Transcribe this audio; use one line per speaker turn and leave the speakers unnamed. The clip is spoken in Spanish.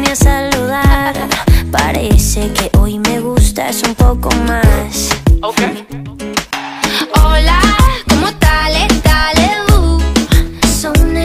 a saludar. Parece que hoy me gustas un poco más.
Okay.